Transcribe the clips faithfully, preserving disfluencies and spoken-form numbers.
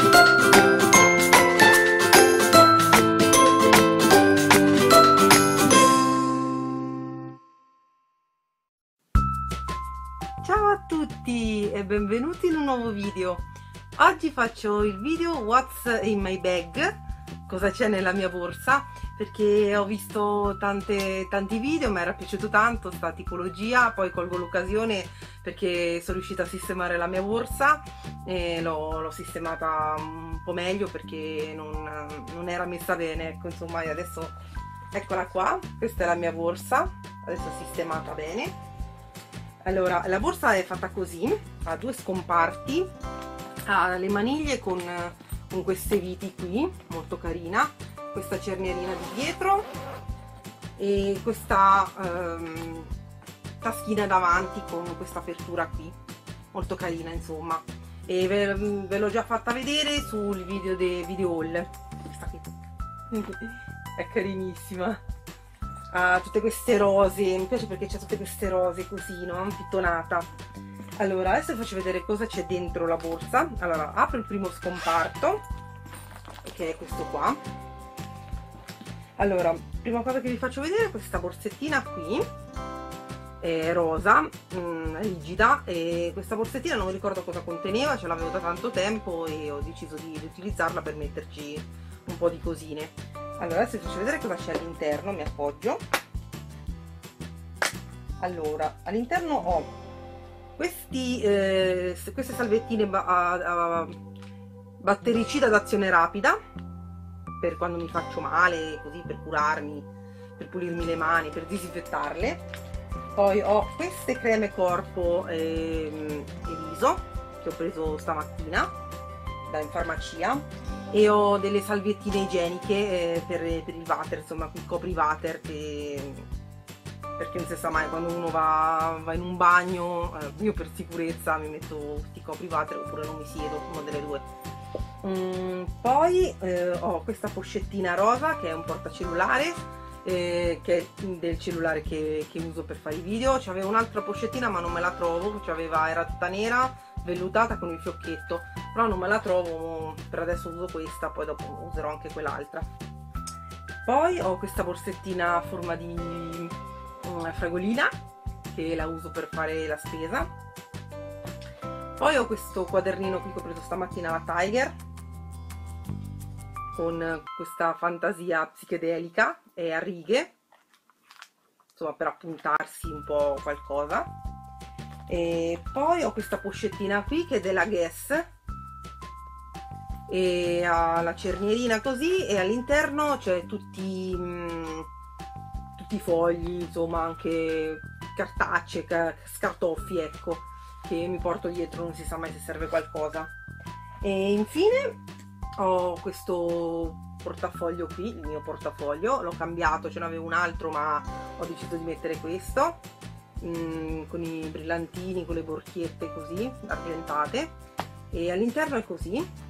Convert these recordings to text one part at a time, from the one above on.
Ciao a tutti e benvenuti in un nuovo video. Oggi faccio il video What's in my bag, cosa c'è nella mia borsa, perché ho visto tante, tanti video, mi era piaciuto tanto sta tipologia, poi colgo l'occasione perché sono riuscita a sistemare la mia borsa e l'ho sistemata un po' meglio perché non, non era messa bene, ecco, insomma. Adesso eccola qua, questa è la mia borsa, adesso è sistemata bene. Allora, la borsa è fatta così, ha due scomparti, ha le maniglie con, con queste viti qui, molto carina, questa cernierina di dietro e questa ehm, taschina davanti con questa apertura qui, molto carina insomma. E ve, ve l'ho già fatta vedere sul video dei video haul, questa qui è carinissima. Ha tutte queste rose, mi piace perché c'è tutte queste rose così, no? Pittonata. Allora, adesso vi faccio vedere cosa c'è dentro la borsa. Allora, apro il primo scomparto, che è questo qua. Allora, prima cosa che vi faccio vedere è questa borsettina qui, è rosa, mh, rigida, e questa borsettina non mi ricordo cosa conteneva, ce l'avevo da tanto tempo e ho deciso di, di utilizzarla per metterci un po' di cosine. Allora, adesso vi faccio vedere cosa c'è all'interno, mi appoggio. Allora, all'interno ho questi, eh, queste salvettine ba a, a battericida d'azione rapida, per quando mi faccio male, così per curarmi, per pulirmi le mani, per disinfettarle. Poi ho queste creme corpo e, e viso, che ho preso stamattina da in farmacia. E ho delle salviettine igieniche eh, per, per il water, insomma, il copriwater, che, perché non si sa mai, quando uno va, va in un bagno, eh, io per sicurezza mi metto questi copriwater oppure non mi siedo, una delle due. Mm, poi eh, ho questa pochettina rosa che è un portacellulare, eh, che è del cellulare che, che uso per fare i video. C'avevo un'altra pochettina ma non me la trovo, era tutta nera, vellutata con il fiocchetto, però non me la trovo, per adesso uso questa, poi dopo userò anche quell'altra. Poi ho questa borsettina a forma di um, fragolina, che la uso per fare la spesa. Poi ho questo quadernino qui che ho preso stamattina alla Tiger, con questa fantasia psichedelica e a righe, insomma, per appuntarsi un po' qualcosa. E poi ho questa pochettina qui che è della Guess e ha la cernierina così, e all'interno c'è tutti, mh, tutti i fogli, insomma, anche cartacee, scartoffi, ecco, che mi porto dietro, non si sa mai se serve qualcosa. E infine ho questo portafoglio qui, il mio portafoglio, l'ho cambiato, ce n'avevo un altro ma ho deciso di mettere questo, mh, con i brillantini, con le borchiette così argentate, e all'interno è così,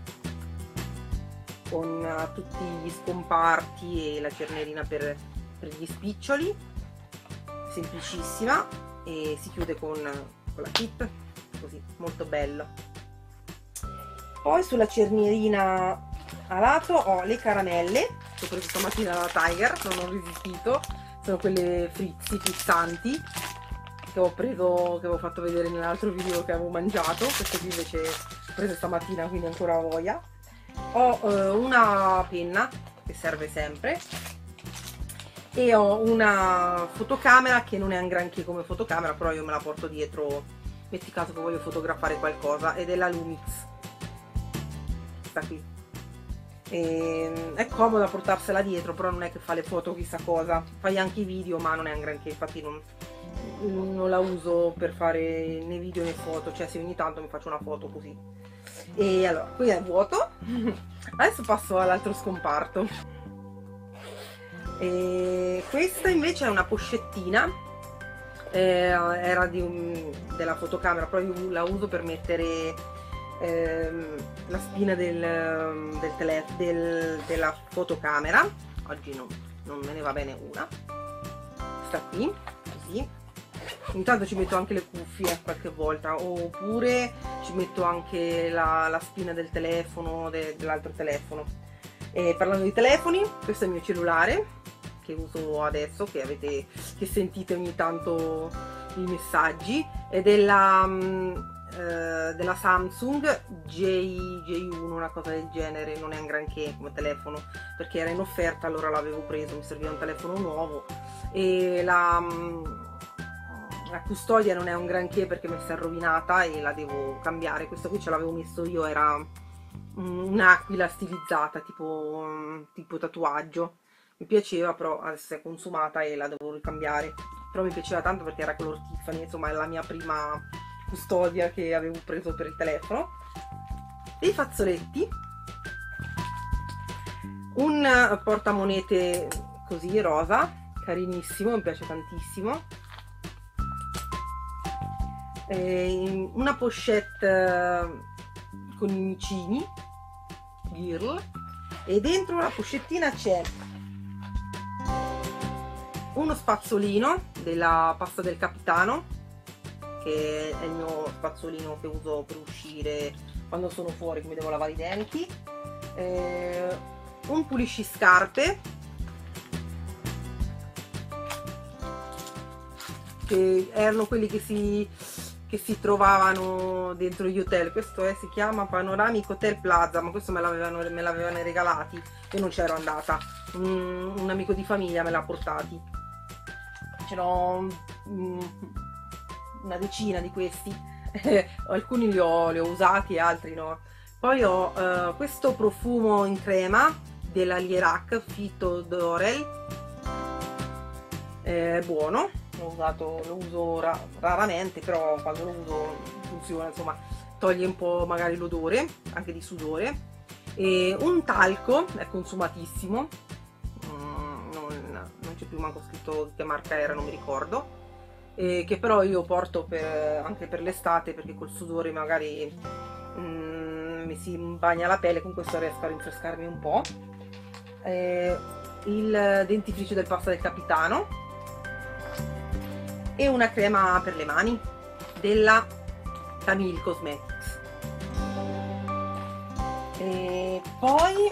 con uh, tutti gli scomparti e la cernierina per, per gli spiccioli, semplicissima, e si chiude con, con la tip, così, molto bello. Poi sulla cernierina a lato ho le caramelle che ho preso stamattina dalla Tiger, non ho resistito, sono quelle frizzi, frizzanti, che ho preso, che avevo fatto vedere nell'altro video che avevo mangiato. Queste qui invece ho preso stamattina, quindi ancora ho voglia. Ho eh, una penna che serve sempre, e ho una fotocamera che non è un granché come fotocamera, però io me la porto dietro, metti caso che voglio fotografare qualcosa, ed è la Lumix, questa qui. E è comoda portarsela dietro, però non è che fa le foto chissà cosa, fai anche i video ma non è un granché, infatti non, non la uso per fare né video né foto, cioè se ogni tanto mi faccio una foto così. E allora, qui è vuoto. Adesso passo all'altro scomparto. E questa invece è una pochettina, eh, era di un, della fotocamera, però io la uso per mettere ehm, la spina del, del tele, del, della fotocamera. Oggi non, non me ne va bene una, questa qui, così. Intanto ci metto anche le cuffie qualche volta, oppure ci metto anche la, la spina del telefono, de, dell'altro telefono. E parlando di telefoni, questo è il mio cellulare che uso adesso, che avete, che sentite ogni tanto i messaggi, ed è la, eh, della Samsung J uno, una cosa del genere. Non è un granché come telefono, perché era in offerta, allora l'avevo preso, mi serviva un telefono nuovo, e la, la custodia non è un granché perché mi si è rovinata e la devo cambiare. Questo qui ce l'avevo messo io, era un'aquila stilizzata, tipo, tipo tatuaggio. Mi piaceva, però adesso è consumata e la devo ricambiare. Però mi piaceva tanto perché era color Tiffany, insomma è la mia prima custodia che avevo preso per il telefono. Dei fazzoletti, un portamonete così rosa, carinissimo, mi piace tantissimo, e una pochette con i micini Girl, e dentro la pochettina c'è uno spazzolino della pasta del capitano, che è il mio spazzolino che uso per uscire quando sono fuori, che mi devo lavare i denti, eh, un pulisciscarpe, che erano quelli che si, che si trovavano dentro gli hotel. Questo è, si chiama Panoramic Hotel Plaza, ma questo me l'avevano me l'avevano regalati, io non c'ero andata, un, un amico di famiglia me l'ha portati. C'erano una decina di questi, alcuni li ho, li ho usati e altri no. Poi ho uh, questo profumo in crema della Lierac Fito Dorel, è buono, l'ho usato, lo uso ra raramente, però quando lo uso funziona, insomma toglie un po' magari l'odore anche di sudore. E un talco, è consumatissimo, non c'è più manco scritto che marca era, non mi ricordo, e che però io porto per, anche per l'estate, perché col sudore magari mm, mi si bagna la pelle. Con questo riesco a rinfrescarmi un po'. Eh, il dentifricio del pasta del capitano e una crema per le mani della Camille Cosmetics. E poi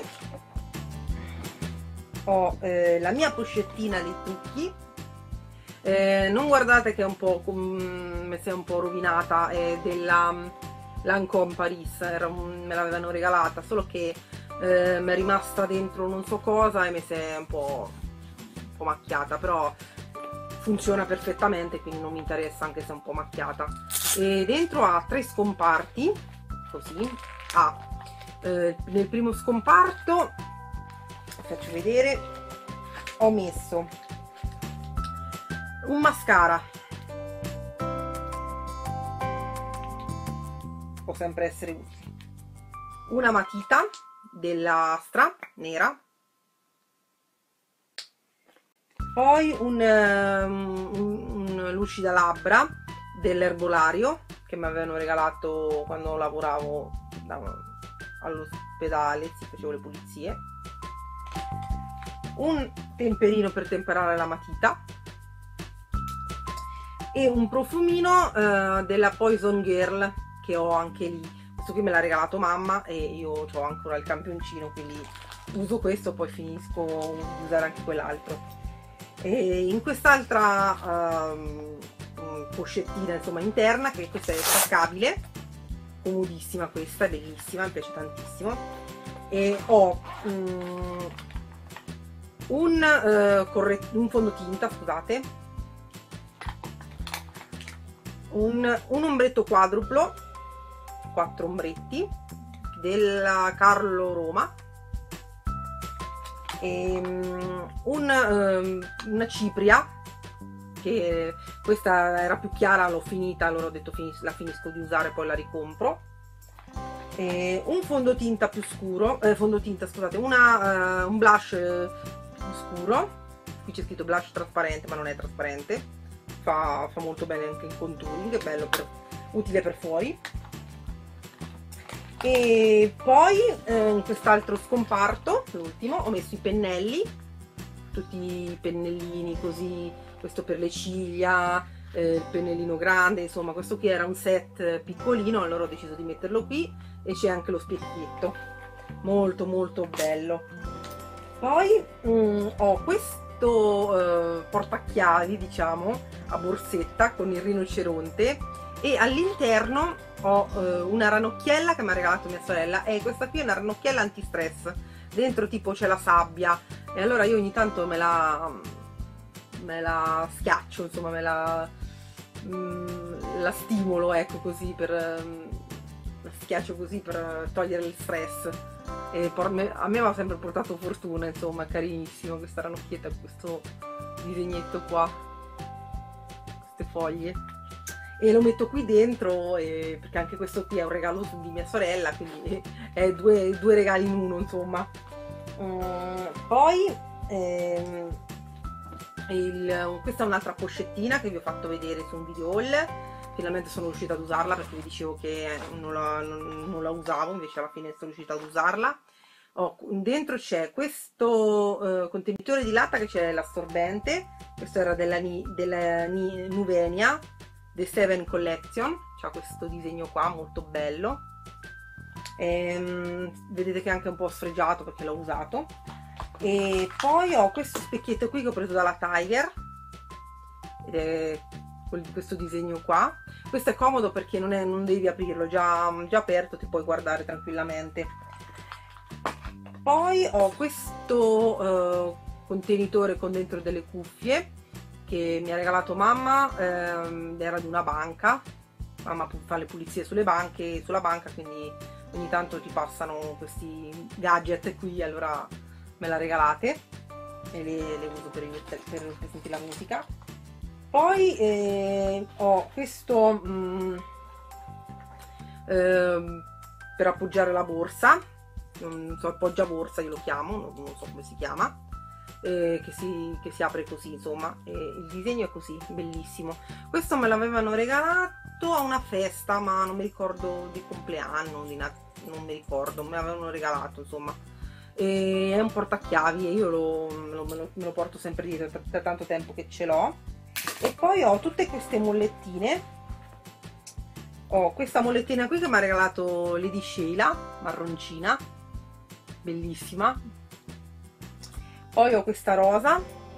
ho eh, la mia pochettina dei trucchi, eh, non guardate che è un po' come si è un po' rovinata, è della Lancôme Paris, era un, me l'avevano regalata, solo che eh, mi è rimasta dentro non so cosa e mi si è un po', un po' macchiata, però funziona perfettamente, quindi non mi interessa anche se è un po' macchiata. E dentro ha tre scomparti, così, ha eh, nel primo scomparto, faccio vedere, ho messo un mascara, può sempre essere utile, una matita della Astra nera, poi un, um, un, un lucida labbra dell'erbolario che mi avevano regalato quando lavoravo all'ospedale, si facevo le pulizie, un temperino per temperare la matita e un profumino uh, della Poison Girl che ho anche lì. Questo qui me l'ha regalato mamma e io ho ancora il campioncino, quindi uso questo, poi finisco di usare anche quell'altro. E in quest'altra um, pochettina, insomma, interna, che questa è staccabile, comodissima, questa è bellissima, mi piace tantissimo, e ho um, un, uh, un fondotinta, scusate, un, un ombretto quadruplo, quattro ombretti della Carlo Roma, e um, un, um, una cipria, che questa era più chiara, l'ho finita, allora ho detto finis la finisco di usare, poi la ricompro, e un fondotinta più scuro, eh, fondotinta scusate, una, uh, un blush uh, scuro, qui c'è scritto blush trasparente ma non è trasparente, fa, fa molto bene anche il contouring, è bello, per, utile per fuori. E poi eh, in quest'altro scomparto, l'ultimo, ho messo i pennelli, tutti i pennellini così, questo per le ciglia, eh, il pennellino grande, insomma questo qui era un set piccolino, allora ho deciso di metterlo qui, e c'è anche lo specchietto, molto molto bello. Poi mh, ho questo eh, portachiavi, diciamo, a borsetta con il rinoceronte, e all'interno ho eh, una ranocchiella che mi ha regalato mia sorella, e questa qui è una ranocchiella antistress, dentro tipo c'è la sabbia, e allora io ogni tanto me la, me la schiaccio, insomma me la, mh, la stimolo, ecco, così per, la schiaccio così per togliere il stress, e a me mi ha sempre portato fortuna, insomma, è carinissimo questa ranocchietta, questo disegnetto qua, queste foglie, e lo metto qui dentro, e, perché anche questo qui è un regalo di mia sorella, quindi è due, due regali in uno, insomma. Um, poi ehm, il, questa è un'altra pochettina che vi ho fatto vedere su un video haul, finalmente sono riuscita ad usarla perché vi dicevo che non la, non, non la usavo, invece alla fine sono riuscita ad usarla. Oh, dentro c'è questo uh, contenitore di latta che c'è l'assorbente, questo era della, della Nuvenia The Seven Collection, c'ha questo disegno qua molto bello, e, vedete che è anche un po' sfregiato perché l'ho usato. E poi ho questo specchietto qui che ho preso dalla Tiger, ed è questo disegno qua. Questo è comodo perché non, è, non devi aprirlo, già, già aperto ti puoi guardare tranquillamente. Poi ho questo uh, contenitore con dentro delle cuffie che mi ha regalato mamma, ehm, era di una banca, mamma fa le pulizie sulle banche, sulla banca, quindi ogni tanto ti passano questi gadget qui, allora me la regalate e le, le uso per, per, per sentire la musica. Poi eh, ho questo mh, eh, per appoggiare la borsa, non so, appoggia borsa io lo chiamo, non, non so come si chiama, eh, che, si, che si apre così, insomma, e il disegno è così, bellissimo. Questo me l'avevano regalato a una festa, ma non mi ricordo di compleanno, di non mi ricordo, me l'avevano regalato, insomma. E è un portachiavi e io lo, me, lo, me, lo, me lo porto sempre dietro da tanto tempo che ce l'ho. E poi ho tutte queste mollettine, ho questa mollettina qui che mi ha regalato Lady Sheila, marroncina, bellissima. Poi ho questa rosa,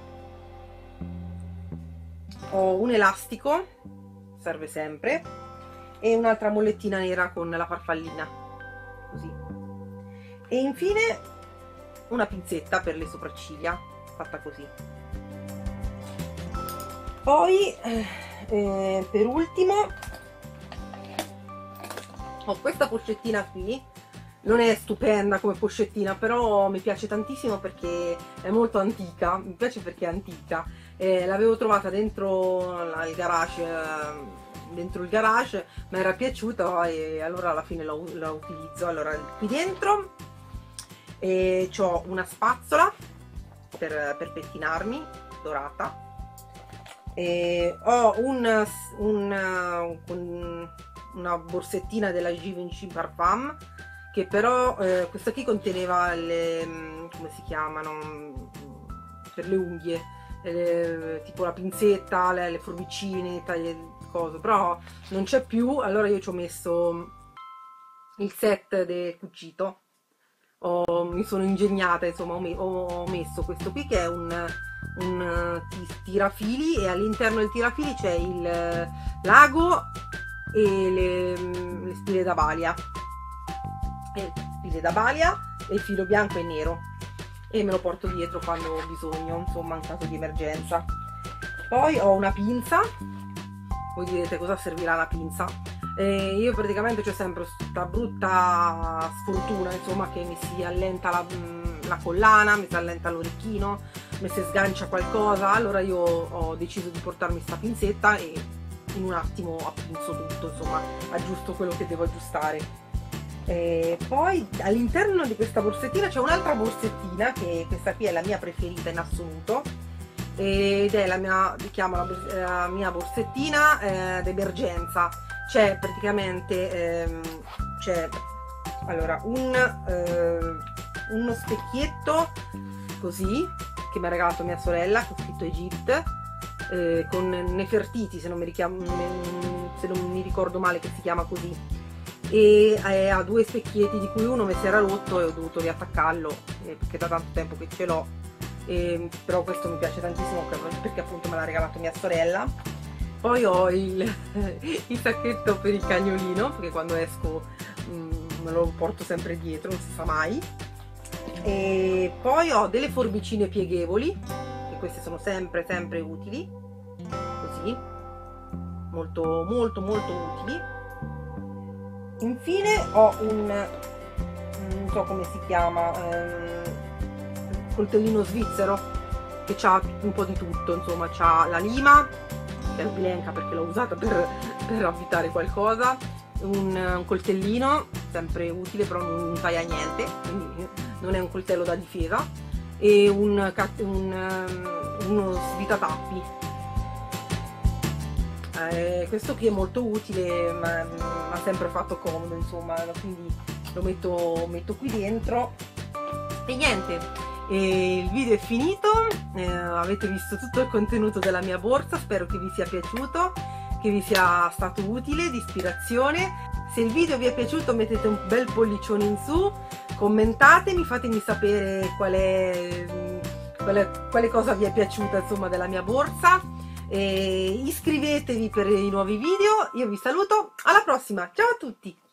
ho un elastico, serve sempre, e un'altra mollettina nera con la farfallina, così. E infine una pinzetta per le sopracciglia, fatta così. Poi eh, per ultimo ho questa pochettina qui, non è stupenda come pochettina, però mi piace tantissimo perché è molto antica, mi piace perché è antica, eh, l'avevo trovata dentro il garage, eh, dentro il garage, mi era piaciuta e allora alla fine la, la utilizzo. Allora qui dentro eh, ho una spazzola per, per pettinarmi, dorata, e ho un, un, un, una borsettina della Givenchy Parfum, che però eh, questa qui conteneva le, come si chiamano, per le unghie, le, tipo la pinzetta, le, le forbicine, taglie, cose, però non c'è più, allora io ci ho messo il set del cucito, ho, mi sono ingegnata, insomma, ho, me, ho messo questo qui che è un, un tirafili, e all'interno del tirafili c'è il lago e le, le spille da balia, e spille da balia e il filo bianco e nero, e me lo porto dietro quando ho bisogno, insomma, in caso di emergenza. Poi ho una pinza, voi direte cosa servirà la pinza, eh, io praticamente c'ho sempre questa brutta sfortuna, insomma, che mi si allenta la, la collana, mi si allenta l'orecchino, mi si sgancia qualcosa, allora io ho deciso di portarmi sta pinzetta e in un attimo appinzo tutto, insomma, aggiusto quello che devo aggiustare. E poi all'interno di questa borsettina c'è un'altra borsettina, che questa qui è la mia preferita in assoluto, ed è la mia, chiamo la, la mia borsettina eh, d'emergenza. C'è praticamente ehm, c'è allora un, eh, uno specchietto così che mi ha regalato mia sorella, con scritto Egypt, eh, con Nefertiti, se non, mi richiamo, se non mi ricordo male che si chiama così, e eh, ha due specchietti di cui uno mi si era rotto e ho dovuto riattaccarlo eh, perché da tanto tempo che ce l'ho, eh, però questo mi piace tantissimo perché appunto me l'ha regalato mia sorella. Poi ho il, il sacchetto per il cagnolino, perché quando esco mh, me lo porto sempre dietro, non si sa mai. E poi ho delle forbicine pieghevoli, e queste sono sempre sempre utili, così, molto molto molto utili. Infine ho un, non so come si chiama, ehm, coltellino svizzero, che ha un po' di tutto, insomma, c'ha la lima, che è la bilenca perché l'ho usata per, per avvitare qualcosa, un, un coltellino, sempre utile però non taglia niente, quindi non è un coltello da difesa, e un, un, uno svitatappi. Eh, questo qui è molto utile, ma mi ha sempre fatto comodo, insomma, quindi lo metto, metto qui dentro. E niente, e il video è finito, eh, avete visto tutto il contenuto della mia borsa, spero che vi sia piaciuto, che vi sia stato utile, di ispirazione. Se il video vi è piaciuto mettete un bel pollicione in su, commentatemi, fatemi sapere quale, quale, quale cosa vi è piaciuta, insomma, della mia borsa, e iscrivetevi per i nuovi video. Io vi saluto, alla prossima, ciao a tutti!